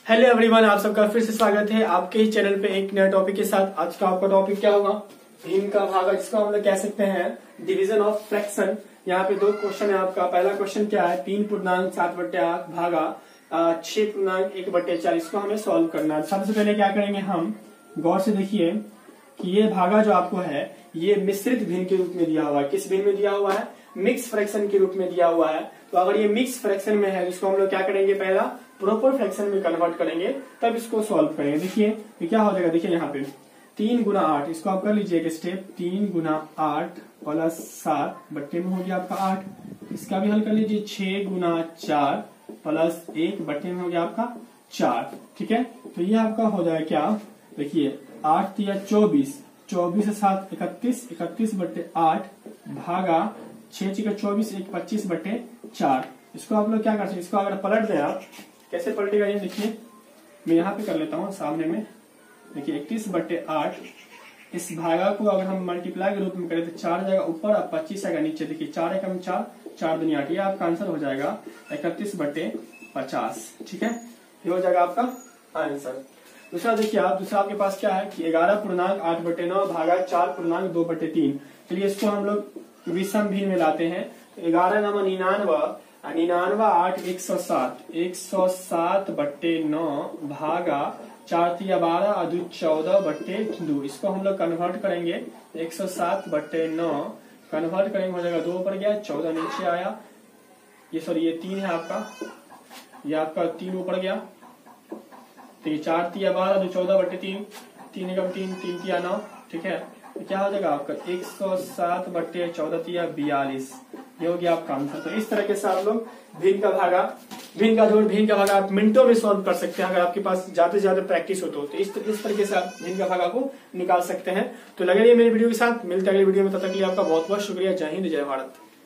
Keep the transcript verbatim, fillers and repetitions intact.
Hello everyone, आप सबका फिर से स्वागत है आपके ही चैनल पे एक नया टॉपिक के साथ। आज का आपका टॉपिक क्या होगा? भिन्न का भागा, जिसको हम लोग कह सकते हैं डिवीजन ऑफ फ्रैक्शन। यहाँ पे दो क्वेश्चन है आपका। पहला क्वेश्चन क्या है? तीन पूर्णांक सात बट्टे आठ भागा छह पूर्णांक एक बट्टे चार। इसको हमें सॉल्व करना है। सबसे पहले क्या करेंगे हम, गौर से देखिए कि ये भागा जो आपको है ये मिश्रित भिन्न के रूप में दिया हुआ है। किस भिन्न में दिया हुआ है? मिक्स फ्रैक्शन के रूप में दिया हुआ है। तो अगर ये मिक्स फ्रैक्शन में है तो इसको हम लोग क्या करेंगे, पहला प्रॉपर फ्रैक्शन में कन्वर्ट करेंगे, तब इसको सॉल्व करेंगे। देखिए तो क्या हो जाएगा, देखिए यहाँ पे तीन गुना आठ, इसको आप कर लीजिए एक स्टेप। तीन गुना आठ प्लस सात बट्टे में हो गया आपका आठ। इसका भी हल कर लीजिए। छह गुना चार प्लस एक बट्टे में हो गया आपका चार। ठीक है, तो ये आपका हो जाएगा क्या, देखिए आठ तिया चौबीस, चौबीस सात इकतीस, इकतीस बट्टे आठ भागा छह चिका चौबीस, एक पच्चीस बट्टे चार। इसको आप लोग क्या कर सकते हैं, इसको अगर पलट दें आप, कैसे पलटेगा ये देखिए, मैं यहाँ पे कर लेता हूँ सामने में। देखिए इकतीस बट्टे आठ, इस भागा को अगर हम मल्टीप्लाई के रूप में करें तो चार जाएगा ऊपर और पच्चीस आएगा नीचे। देखिए चार एकम चार, चार दुनिया आठ, ये आपका आंसर हो जाएगा इकतीस बट्टे पचास। ठीक है, ये हो जाएगा आपका आंसर। दूसरा देखिए आप, दूसरा आपके पास क्या है कि ग्यारह पूर्णांक आठ बट्टे नौ भागा चार पूर्णांक दो बट्टे तीन। चलिए इसको हम लोग विषम भिन्न में लाते हैं। ग्यारह नामा निन्यानवा, निन्यानवा आठ एक सौ सात, एक सौ सात बट्टे नौ भागा चार तिया बारह अदू चौदह बट्टे दो। इसको हम लोग कन्वर्ट करेंगे। एक सौ सात बट्टे नौ कन्वर्ट करेंगे, हो जाएगा दो ऊपर गया, चौदह नीचे आया। ये सॉरी ये तीन है आपका, ये आपका तीन ऊपर गया। तो ये चार तिया बारह दो चौदह बट्टे तीन, तीन एकम तीन, तीन तिया नौ। ठीक है, तो क्या हो जाएगा आपका एक सौ सात बट्टे चौदह तिया बयालीस। ये हो गया आपका आंसर। तो इस तरह के साथ लोग भिन्न का भागा, भिन्न का जोड़, भिन्न का भागा आप मिनटों में सॉल्व कर सकते हैं अगर आपके पास ज्यादा से ज्यादा प्रैक्टिस हो तो। तो इस, इस तरीके से आप भिन्न का भागा को निकाल सकते हैं। तो लगे रहिए मेरी वीडियो के साथ, मिलते हैं अगली वीडियो में। तब तक के लिए आपका बहुत बहुत शुक्रिया। जय हिंद, जय भारत।